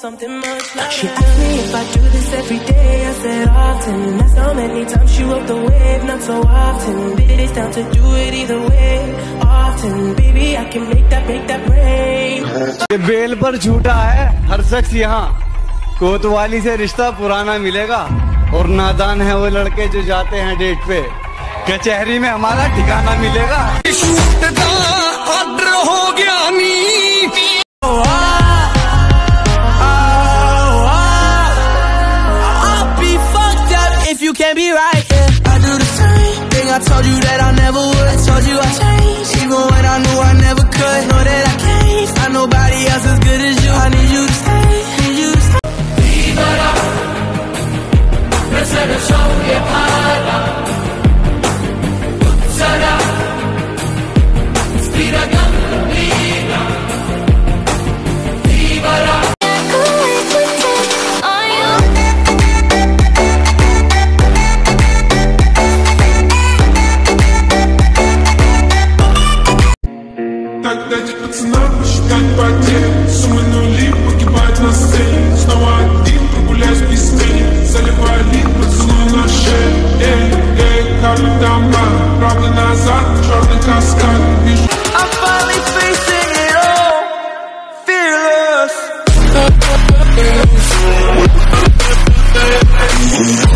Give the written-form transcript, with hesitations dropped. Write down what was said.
something much louder. She asked me if I do this every day. I said often. That's how many times she rode the wave. Not so often. Bitch down to do it either way. Often, baby, I can make that rain. ये बेल पर झूठा है हर शख्स यहाँ, कोतवाली से रिश्ता पुराना मिलेगा, और नादान है वो लड़के जो जाते हैं डेट पे, कचहरी में हमारा ठिकाना मिलेगा। ऑर्डर हो गया नी। You can't be right, yeah. I do the same thing. I told you that I never would. I told you I changed, even when I knew I never could. Know that I can't find nobody else as good as you. I need you to stay, need you to stay. Libera, mesela şovye para. Utsara, stira gambina. Libera. Дать пацанам посчитать потери, суммы нули погибать на сцене. Снова один прогуляюсь без тени, заливая лид, поцелуй на шее. Эй, карты дома, правда назад, черный каскад. Вижу. I'm finally facing it all, fearless.